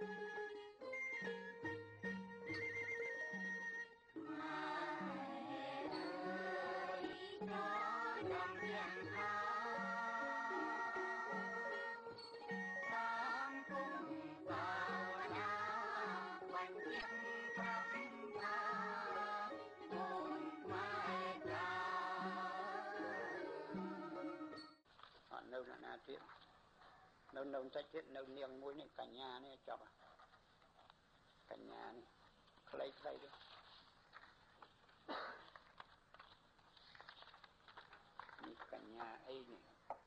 nâu là na tiết nâu nâu trái tiết nâu niềng muối này cả nhà này chọc à cả nhà này lấy đấyนี่cả nhà ấy này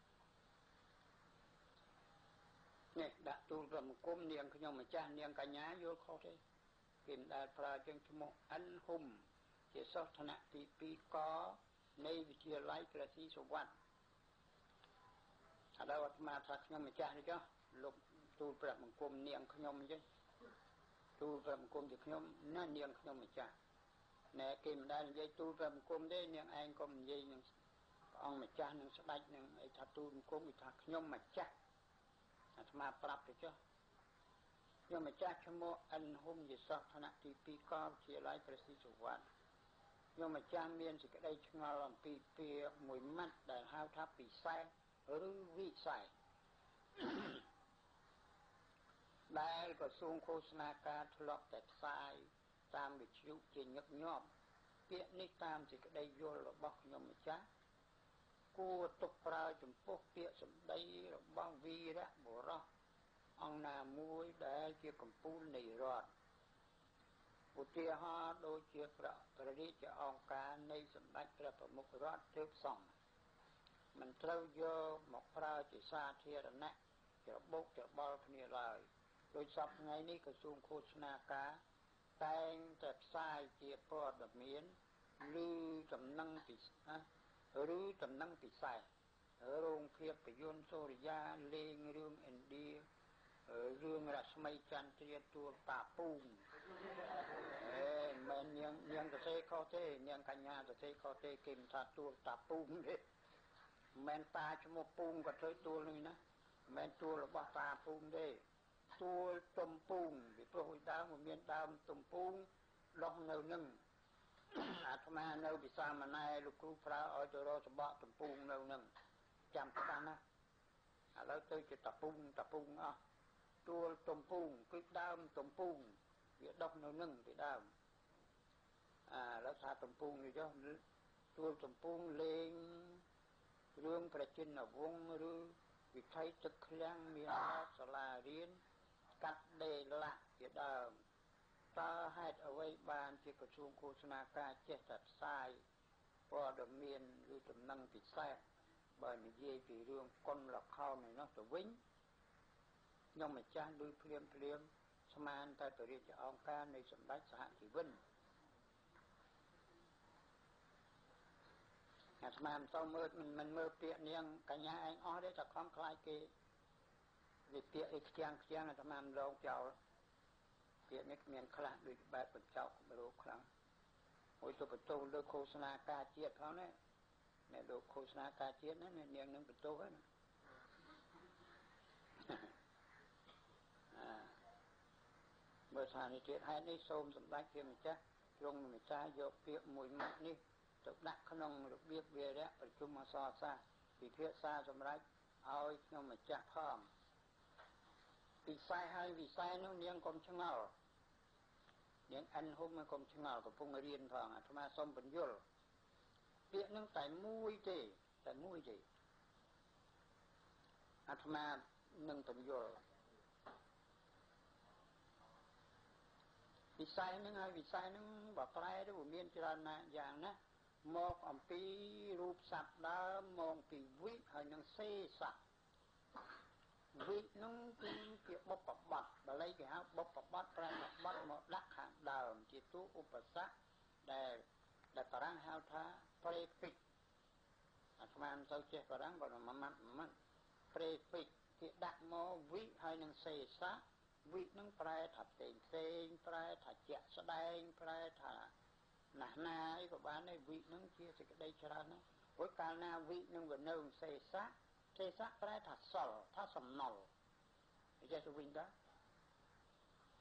này đã tu làm cốm niềng cái nhau mà cha niềng cả nhà vô khó thế kiếm đại pra chân chmo anh hùngជាសោធនៈទី2កនៃវិទ្យាល័យក្រសីសុវត្ថិឥឡូវអាត្មាថាខ្ញុំម្ចាស់នេះចុះលោកទូលប្រាប់បង្គំនាងខ្ញុំអញ្ចឹងទូលប្រាប់បង្គំជាខ្ញុំណានាងខ្ញុំម្ចាស់ណែគេមិនដែលនិយាយទូលប្រាប់បង្គំទេនាងឯងក៏និយាយនឹងព្រះអង្គម្ចាស់នឹងស្ដេចនឹងអីថាទូលបង្គំគេថាខ្ញុំម្ចាស់អាត្មាប្រាប់ទៅចុះខ្ញុំម្ចាស់ឈ្មោះអិនហ៊ុំជាសោធនៈទី2កវិទ្យាល័យក្រសីសុវត្ថិខ្ញុំម្ចាស់មានសេចក្តីឆ្ងល់អំពីពាក្យមួយម៉ាត់ដែលហៅថាពិសេសឬវិស័យដែលក្រសួងឃោសនាការធ្លាប់តែផ្សាយតាមវិទ្យុជាញឹកញាប់ពាក្យនេះតាមសេចក្តីយល់របស់ខ្ញុំម្ចាស់គួរទុកប្រើចំពោះពាក្យសម្ដីរបស់វីរៈបុរសអង្គណាមួយដែលជាកម្ពូលនៃរដ្ឋឧទាហរណ៍ដូចជាព្រះរាជអង្គការនៃសម្ដេចព្រះប្រមុខរដ្ឋទើបសង់មិនត្រូវយកមកប្រើជាសាធារណៈច្របូកច្របល់គ្នាឡើយដោយសពថ្ងៃនេះក្រសួងឃោសនាការតែងតែផ្សាយជាព័ត៌មានឬដំណឹងពិសេសរោងភាពយន្តសូរិយាលេងរឿងឥណ្ឌារឿងរស្មីចន្ទ្រាទួលតាពូងមិននាងទៅទេខុសទេនាងកញ្ញាទៅទេខុសទេគេមិនថាទួលតាពូងទេមិនតាឈ្មោះពូងក៏ធ្វើទួលនេះណាមិនទួលរបស់តាពូងទេទួលទំពូងពីព្រោះដើមមានដើមទំពូងដុះនៅនឹងអាត្មានៅពិសាមណែលោកគ្រូប្រើឲ្យទៅរកសបកទំពូងនៅនឹងចាំច្បាស់ណាឥឡូវទៅជាតាពូងអស់ទួលទំពូងគឺដើមទំពូងវាដុះនៅនឹងពីដើមឥឡូវថាទំពូងនេះចុះទួលទំពូងលេងរឿងប្រជាជនវង្សឬវិថីទឹកឃ្លាំងមានសាលារៀនកាត់ដេរលាក់ជាដើមតើហេតុអ្វីបានជាក្រសួងឃោសនាការចេះតែផ្សាយព័ត៌មានឬដំណឹងពិសេសបើនិយាយពីរឿងគុណល្ខោននេះនោះទៅវិញខ្ញុំម្ចាស់ដូចភ្លាមស្មានតែព្រះរាជអង្គការនៃសម្ដេចសហជីវិនអាត្មាមិនទៅមើលមិនមើលពាក្យនាងកញ្ញាឯងអស់ទេតែខំខ្លាចគេវិពាក្យអីខ្លាំងអាត្មាមិនរងចោលពាក្យនេះមានខ្លះដូចបែបបញ្ចោករោខ្លាំងមួយទៅបន្ទោសលើឃោសនាការជាតិផងណាអ្នកលោកឃោសនាការជាតិណានាងនឹងបន្ទោសហ្នឹងបើថានេះទៀតហេតុនេះសូមសម្ដេចជាម្ចាស់ទ្រង់ម្ចាស់យកពាក្យមួយម៉ាត់នេះទៅដាក់ក្នុងរបៀបវារៈប្រជុំអក្សរសាស្ត្រពិភាក្សាសម្រាប់ឲ្យខ្ញុំម្ចាស់ផងពិសេសហើយវិស័យនោះនាងកុំឆ្ងល់នាងអិនហ៊ុំកុំឆ្ងល់កំពុងរៀនផងអាត្មាសូមបញ្យល់ពាក្យនឹងតែមួយទេអាត្មានឹងបញ្យល់វិស័យនឹងហើយវិស័យនឹងបើប្រែទៅមានច្រើនណាស់យ៉ាងណាមកអំពីរូបសត្វដើមមកពីវិហើយនឹងសេសៈវិនឹងគឺជាបុព្វបត្តិបាលីគេហៅបុព្វបត្តិប្រែបត្តិមកដាក់ខាងដើមជាទូឧបសគ្គដែលបារាំងហៅថាប្រេពិកអាត្មាមិនទៅចេះបារាំងក៏មួយម៉ាត់ប្រេពិកគេដាក់មកវិហើយនឹងសេសៈវិនឹងប្រែថាផ្សេងប្រែថាជាក់ស្ដែងប្រែថាណាស់ណាអីក៏បានដែរវិនឹងជាសេចក្តីច្រើនណាស់ព្រោះកាលណាវិនឹងវានៅសេសៈប្រែថាសល់ថាសំណល់និយាយទៅវិញដែរ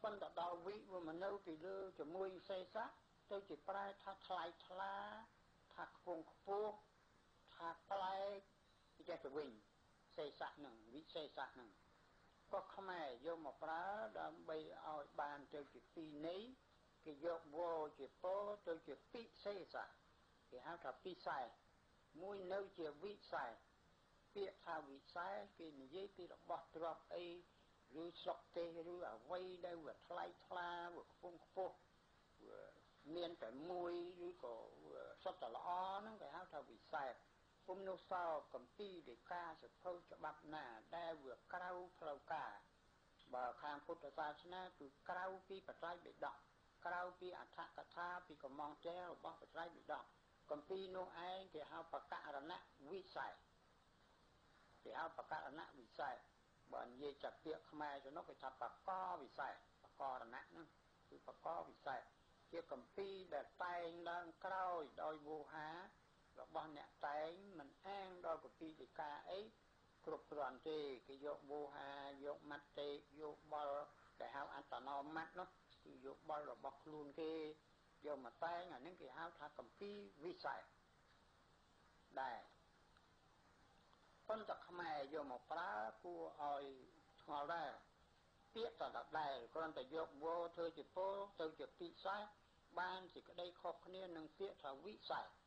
ប៉ុន្តែដល់វិវាមិននៅពីលើជាមួយសេសៈទៅជាប្រែថាថ្លៃថ្លាថាខ្ពង់ខ្ពស់ថាប្លែកពីចេះទៅវិញសេសៈនឹងវិសេសៈនឹងក៏ខ្មែរយកមកប្រើដើម្បីឲ្យបានទៅជាពីរនេះគេយកវោជាពោទៅជាពិសេសៈគេហៅថាពិសេសមួយនៅជាវិសេសពាក្យថាវិសេសគេនិយាយពីរបស់ទ្រព្យអីឬស្រុកទេឬអ្វីដែលវាថ្លៃថ្លាវាខ្ពង់ខ្ពស់មានតែមួយឬក៏សុទ្ធតែល្អហ្នឹងគេហៅថាវិសេសពុំនោះសោកម្ពីដីកាសភៅច្បាប់ណាដែលវាក្រៅផ្លូវការបើខាងពុទ្ធសាសនាគឺក្រៅពីបត្រៃបិដកក្រៅពីអដ្ឋកថាពីកំងទែរបស់បត្រៃបិដកកម្ពីនោះឯងគេហៅបករណវិសេសគេហៅបករណវិសេសបើនិយាយจากពាក្យខ្មែរទៅនោះគេថាបកវិសេសបករណហ្នឹងគឺបកវិសេសជាកម្ពីដែលតែងឡើងក្រោយដោយវោហារបស់អ្នកតែងមិនអាងដល់កម្ពីដីកាអីគ្រប់គ្រាន់ទេគេយកវោហាយកមត្តេយកបលដែលហៅអត្តនោមត្តនោះគឺយកបលរបស់ខ្លួនគេយកមកតែងអានេះគេហៅថាកម្ពីវិសេសដែរប៉ុន្តែខ្មែរយកមកប្រើគួរឲ្យឆ្ងល់ដែរពាក្យតែដដែលគ្រាន់តែយកវោធ្វើជាពោទៅជាពិសេសបានសេចក្តីខុសគ្នានឹងពាក្យថាវិសេស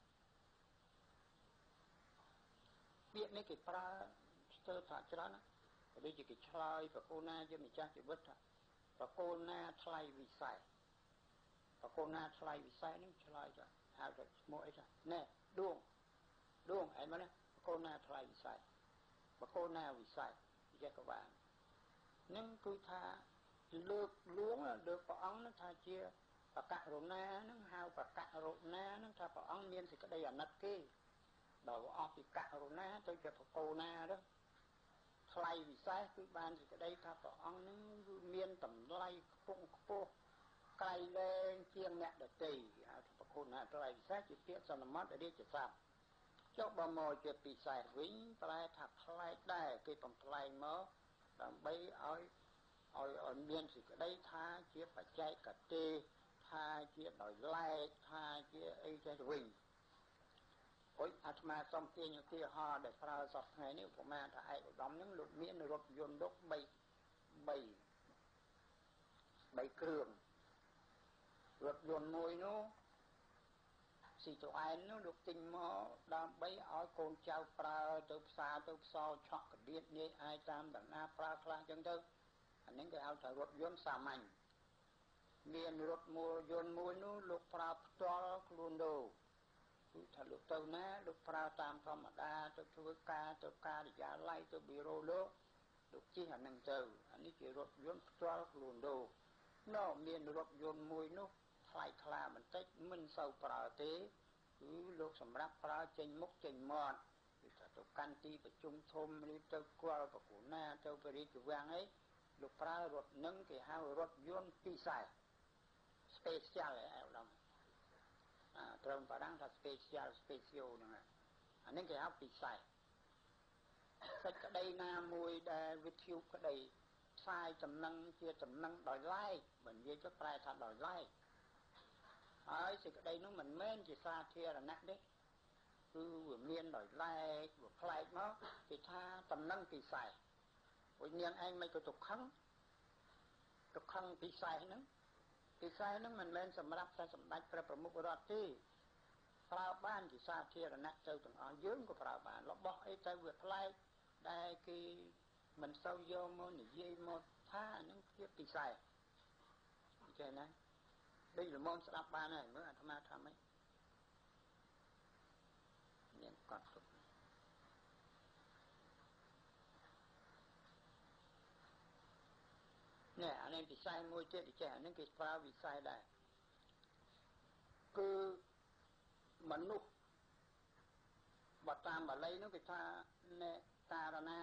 ពាក្យនេះគេប្រើស្ទើរថាច្រើនណាស់ដូចជាគេឆ្លើយប្រគោណាជាម្ចាស់ជីវិតថាប្រគោណាថ្លៃវិសេសប្រគោណាថ្លៃវិសេសនឹងឆ្លើយថាហៅថាឈ្មោះអីថាណែដួងអីមកណាប្រគោណាថ្លៃវិសេសប្រគោណាវិសេសនិយាយក៏បាននឹងគឺថាលើកលួងលើកព្រះអង្គនឹងថាជាបករុណានឹងហៅបករុណានឹងថាព្រះអង្គមានសេចក្តីអាណិតគេដល់អស់ពីករុណាទៅជាប្រគោណាទៅថ្លៃវិសេសគឺបានសេចក្តីថាព្រះអង្គនឹងគឺមានតម្លៃខ្ពង់ខ្ពស់ក្រៃលែងជាងអ្នកដទៃហៅថាប្រគោណាថ្លៃវិសេសជាពាក្យសន្មតរាជស័ព្ទចុះបើមកជាពិសេសវិញប្រែថាប្លែកដែរគេបំប្លែងមកដើម្បីឲ្យមានសេចក្តីថាជាបច្ចេកទេសថាជាដោយឡែកថាជាអីចេះទៅវិញអុយអាត្មាសំទាញឧទាហរណ៍ដែលប្រើសពថ្ងៃនេះឧបមាថាឯកឧត្តមនឹងលោកមានរថយន្តលោក3គ្រឿងរថយន្តមួយនោះស៊ីតូអែននោះលោកទិញមកដើម្បីឲ្យកូនចៅប្រើទៅផ្សារទៅផ្សោឆក់កបៀតនាយអាយតាមដំណាប្រើខ្លះចឹងទៅអានេះគេហៅថារថយន្តសាមញ្ញមានរថយន្តមួយនោះលោកប្រើផ្ទាល់ខ្លួនលោកគឺថាលោកទៅណាលោកប្រើតាមធម្មតាទៅធ្វើការទៅការិយាល័យទៅប៊ីរ៉ូលោកជិះអានឹងទៅអានេះជារថយន្តផ្ទាល់ខ្លួនលោកមានរថយន្តមួយនោះថ្លៃថ្លាបន្តិចមិនសូវប្រើទេគឺលោកសម្រាប់ប្រើចេញមុខចេញមាត់គឺថាទៅកាន់ទីប្រជុំធំឬទៅគាល់ប្រគូណាទៅបរិយាវាំងអីលោកប្រើរថនឹងគេហៅរថយន្តពិសេស special ឯឧត្តមត្រឹមបារាំងថា special ហ្នឹងអានេះគេហៅពិសេសសេចក្តីណាមួយដែលវិទ្យុក្តីផ្សាយចំណឹងជាចំណឹងដោយឡែកបើនិយាយទៅប្រែថាដោយឡែកហើយសេចក្តីនោះមិនមែនជាសាធារណៈទេគឺវាមានដោយឡែកវាប្លែកមកគេថាតំណឹងពិសេសវិញនាងឯងមិនក៏ទៅខឹងពិសេសហ្នឹងមិនមែនសម្រាប់តែសម្ដេចព្រះប្រមុខរដ្ឋទេប្រើបានជាសាធារណៈទៅទាំងអស់យើងក៏ប្រើបានរបស់អីទៅវាប្លែកដែលគេមិនសូវយកមកនិយាយមកថាហ្នឹងជាពិសេសអញ្ចឹងណាដូចល្មមស្ដាប់បានហើយមើលអាត្មាថាម៉េចមានកត់ទុកនេះអានេះពិសេសមួយទៀតចេះអានេះគេប្រើវិស័យដែរគឺមនុស្សបើតាមបាលីនោះគេថានេការណា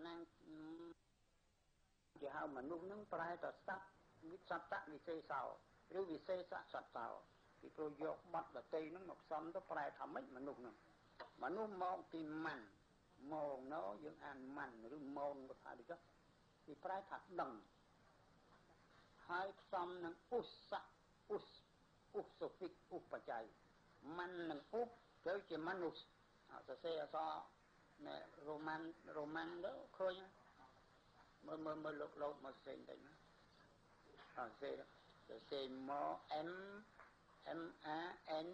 គេហៅមនុស្សនឹងប្រែទៅសត្វវិសត្តវិសេសោឬវិសេសសត្វោពីព្រោះយកបទដតីនឹងមកផ្សំទៅប្រែថាម៉េចមនុស្សនឹងមនុស្សមកពីម៉ាន់មកណោយើងអានម៉ាន់ឬម៉ូនក៏ថាដូចនេះគេប្រែថាដឹងហហើយផ្សំនឹងឧស្សៈឧសឧសហ្វិកឧបច្ច័យมันនឹងឧបទៅជាមនុស្សសរសេរអក្សរណែរ៉ូម៉ាំងទៅឃើញមើលលោកមកផ្សេងតិចណាសរសេរមក M A N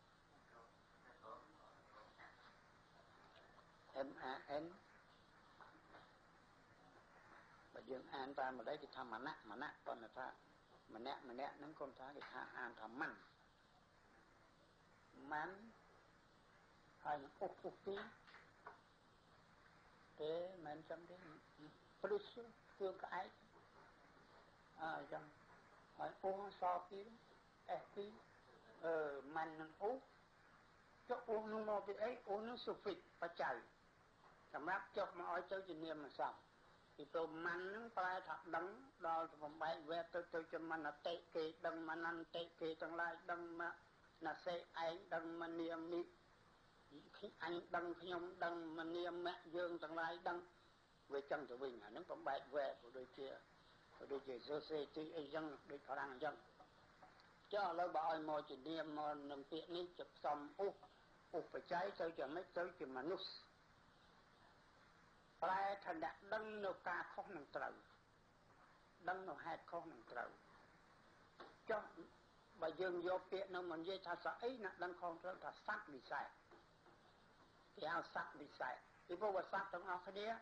បើយើងអានតាមម្ដេចគេថាមណៈប៉ុន្តែថាម្នាក់ហ្នឹងគាត់ថាគេថាអានថាម៉ាន់ហើយឧបទីទេមិនចាំទេព្រឹសគឺក្អែកចឹងហើយអ៊ូសពីS2ម៉ាន់នឹងអ៊ូចុះអ៊ូនឹងមកពីអីអ៊ូនឹងសុហ្វិកបច្ច័យសម្រាប់ចុះមកឲ្យទៅជានាមសព្ទពីព្រោះម៉ាន់នឹងប្រែថាដឹងដល់បំបែកវេទទៅជាមនតិគេដឹងមនន្តិគេទាំងឡាយដឹងមកណាសេឯងដឹងមនាមិអញដឹងខ្ញុំដឹងមនាមៈយើងទាំងឡាយដឹងវាចឹងទៅវិញអានឹងបំបែកវេទដូចជាសរសេរទីអីចឹងដូចខ្លាំងចឹងចុះឥឡូវបើឲ្យមកជានាមមកនឹងពាក្យនេះจะផ្សំឧបច្ច័យទៅជាមិនទៅជាមនុស្សប្រែថាអ្នកដឹងនៅការខុសនឹងត្រូវដឹងនៅហេតុខុសនឹងត្រូវចុះបើយើងយកពាក្យនោះមកនិយាយថាស្អីអ្នកដឹងខុសត្រូវថាសត្វវិសេសគេហៅសត្វវិសេសពីព្រោះសត្វទាំងអស់គ្នា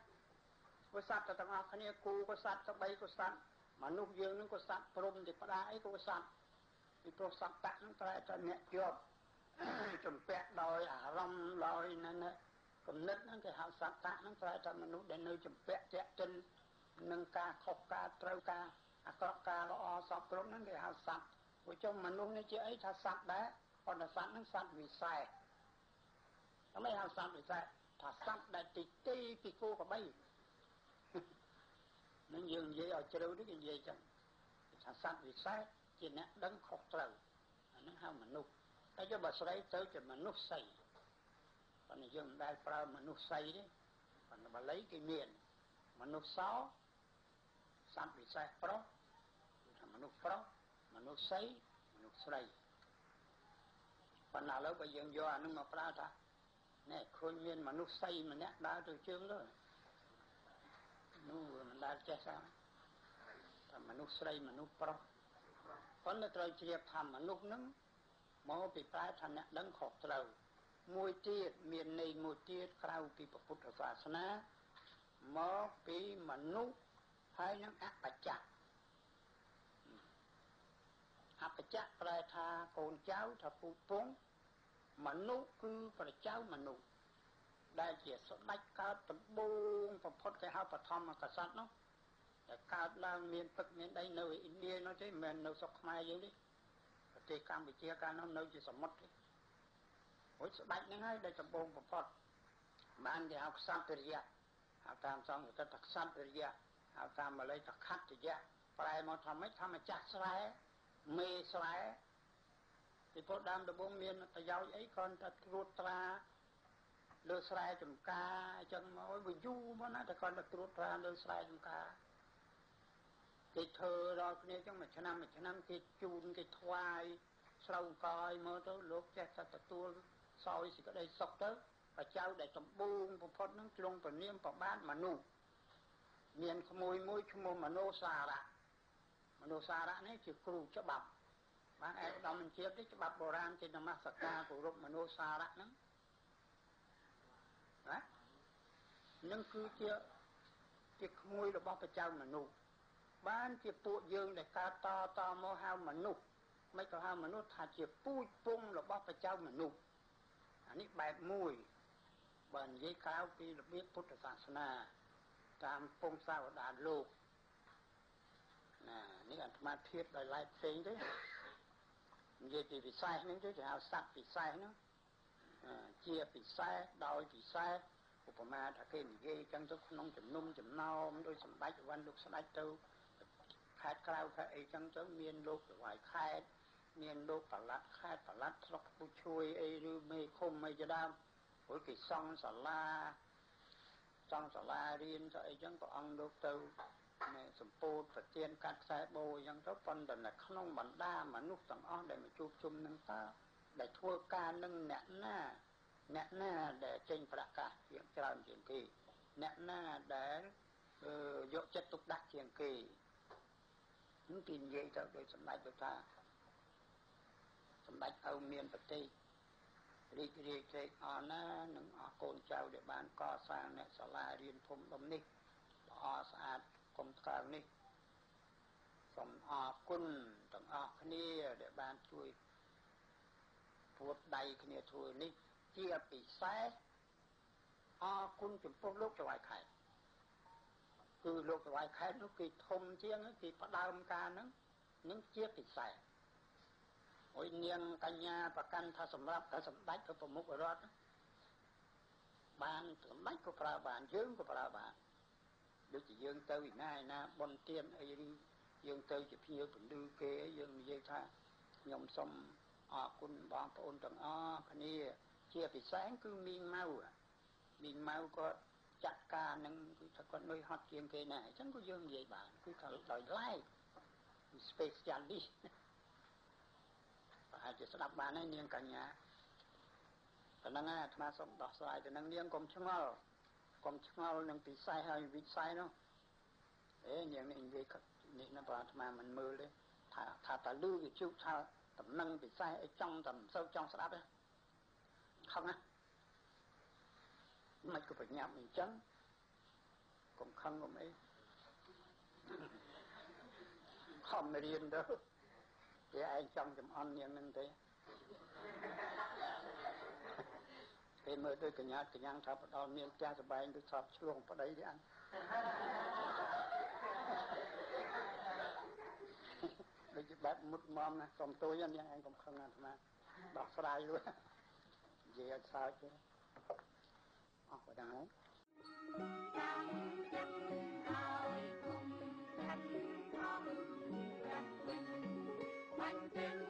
គូក៏សត្វស្បីក៏សត្វមនុស្សយើងនឹងក៏សត្វព្រំទេផ្ដាអីក៏សត្វពីព្រោះសត្វតៈនឹងប្រែថាអ្នកជាប់ចំពាក់ដោយអារម្មណ៍ដោយណាគំនិតហ្នឹងគេហៅសត្វតៈហ្នឹងប្រែថាមនុស្សដែលនៅចំពាក់តាក់ទិននឹងការខុសការត្រូវការអាក្រក់ការល្អសពគ្រប់ហ្នឹងគេហៅសត្វព្រោះចុះមនុស្សនេះជាអីថាសត្វដែរប៉ុន្តែសត្វហ្នឹងសត្វវិសេសតែមិនហៅសត្វវិសេសថាសត្វដែលទីពីគោក្របីនឹងយើងនិយាយឲ្យជ្រៅនេះគេនិយាយចឹងថាសត្វវិសេសជាអ្នកដឹងខុសត្រូវអាហ្នឹងហៅមនុស្សតែចុះបើស្រីទៅជាមនុស្សស័យប៉ុន្តែយើងមិនដែលប្រើមនុស្សស័យទេប៉ុន្តែបាលីគេមានមនុស្សសោសត្វវិសេសប្រុសគឺថាមនុស្សប្រុសមនុស្សស័យមនុស្សស្រីប៉ុន្តែឥឡូវបើយើងយកអានឹងមកប្រើថាណែឃើញមានមនុស្សស័យម្នាក់ដើរទៅជើងលើនោះមិនដែលចេះថាមនុស្សស្រីមនុស្សប្រុសប៉ុន្តែត្រូវជ្រាបថាមនុស្សនឹងមកពីប្រែថាអ្នកដឹងខុសត្រូវមួយទៀតមានន័យមួយទៀតក្រៅពីពុទ្ធសាសនាមកពីមនុស្សហើយនឹងអបច្ចៈប្រែថាកូនចៅថាពូពងមនុស្សគឺប្រជាចៅមនុស្សដែលជាស្ដេចកើតដំបូងបំផុតគេហៅបឋមកษัតនោះតែកើតឡើងមានទឹកមានដីនៅឥណ្ឌានោះទេមិនមែននៅស្រុកខ្មែរយើងទេប្រទេសកម្ពុជាកាលនោះនៅជាសមុទ្រទេព្រោះស្ដេចហ្នឹងហើយដែលដំបូងបំផុតបានគេហៅក្សត្រយៈហៅតាមសំស្ក្រឹតថាក្សត្រយៈហៅតាមបាលីថាខត្តយៈប្រែមកថាម៉េចថាម្ចាស់ស្រែមេស្រែពីព្រោះដើមដំបូងមានប្រយោជន៍អីគ្រាន់តែត្រួតត្រាលើស្រែចម្ការអញ្ចឹងមកវាយូរមកណាតែគ្រាន់តែត្រួតត្រាលើស្រែចម្ការគេធ្វើដល់គ្នាអញ្ចឹងមួយឆ្នាំគេជូនគេថ្វាយស្រូវកយមកទៅលោកចេះតែទទួលសោយសេចក្តីសុខទៅប្រជាចៅដែលដំបូងបំផុតនឹងទ្រង់ព្រះនាមប្របាទមនុស្សមានក្មួយមួយឈ្មោះមនោសារៈនេះជាគ្រូច្បាប់បានឯកឧត្តមបញ្ជាទេច្បាប់បុរាណគេនមស្ការគោរពមនោសារៈហ្នឹងណានឹងគឺជាក្មួយរបស់ប្រជាចៅមនុស្សបានជាពួកយើងដែលកើតតមកហៅមនុស្សមិនក៏ហៅមនុស្សថាជាពូជពងរបស់ប្រជាចៅមនុស្សអានេះបែបមួយបើនិយាយក្រៅពីរបៀបពុទ្ធសាសនាតាមពងសាវតាលោកណានេះអាត្មាធៀបដោយឡែកផ្សេងទេនិយាយពីវិស័យហ្នឹងទៅគេហៅសត្វវិស័យហ្នឹងជាពិសេសដោយពិសេសឧបមាថាគេនិយាយចឹងទៅក្នុងចំណុំចំណោមដោយសម្ដេចវណ្ណលោកស្ដេចទៅខេត្តក្រៅខេត្តអីចឹងទៅមានលោកប្រវាយខេត្តមានលោកប្រឡាត់ខេត្តប្រឡាត់ស្រុកពូជួយអីឬមេឃុំអីជាដើមព្រោះគេសង់សាលារៀនទៅអីចឹងព្រះអង្គលោកទៅសម្ពោធប្រទានកាត់ខ្សែបូអញ្ចឹងទៅប៉ុន្តែនៅក្នុងបណ្ដាមនុស្សទាំងអស់ដែលមកជួបជុំនឹងតើដែលធ្វើការនឹងអ្នកណាដែលចេញប្រកាសជាច្រើនជាងគេអ្នកណាដែលយកចិត្តទុកដាក់ជាងគេនឹងគេនិយាយទៅដោយសម្ដេចទៅថាសម្ដេចឪមានប្រទេសរីករាយត្រេកអរណាស់នឹងអស់កូនចៅដែលបានកសាងនៅសាលារៀនធំដុំនេះល្អស្អាតកុំថ្កើងនេះសូមអរគុណទាំងអស់គ្នាដែលបានជួយពួតដៃគ្នាធ្វើនេះជាពិសេសអរគុណចំពោះលោកចៅហ្វាយខេត្តគឺលោកចៅហ្វាយខេត្តនោះគេធំជាងគេផ្ដើមការនឹងជាពិសេសអុយនាងកញ្ញាប្រកាន់ថាសម្រាប់តែសម្ដេចក៏ប្រមុខរដ្ឋបានសម្ដេចក៏ប្រើបានយើងក៏ប្រើបានដូចជាយើងទៅឯណាបនទានអីឬយើងទៅជាភ្ញៀវពន្លឺគេយើងនិយាយថាខ្ញុំសូមអរគុណបងប្អូនទាំងអស់គ្នាជាពិសេសគឺមីងម៉ៅគាត់ចាត់ការនឹងគឺថាគាត់នុយហត់ជាងគេណាអញ្ចឹងក៏យើងនិយាយបានគឺថាដោយឡែក specialist ប្រហែលជាស្ដាប់បានហើយនាងកញ្ញាប៉ុណ្ណឹងអាត្មាសូមដោះស្រាយទៅនឹងនាងកុំឆ្ងល់នឹងពិសេសហើយវិស័យនោះនាងនេះនិយាយនេះណាបើអាត្មាមិនមើលទេថាតលឺវិជុថាតំណឹងពិសេសអីចង់តែមិនសូវចង់ស្ដាប់ទេខឹងណាមិនក៏ប្រញាប់អញ្ចឹងកុំខឹងកុំអីខំរៀនទៅគេឯងចង់ចំអន់នាងនឹងទេពេលមើលទៅកញ្ញាថាផ្ដល់មានផ្ទះសបែងទៅស្រាប់ឆ្លងប្តីទេអញដូចជាបែបមុតមមណាសុំទោសនាងឯងកុំខឹងអាត្មាដោះស្រាយលុះនិយាយឲ្យសើចទេអស់ប៉ុណ្ណឹងហើយចាំចិត្តឲ្យគុំកាត់ខំរត់វិញបាញ់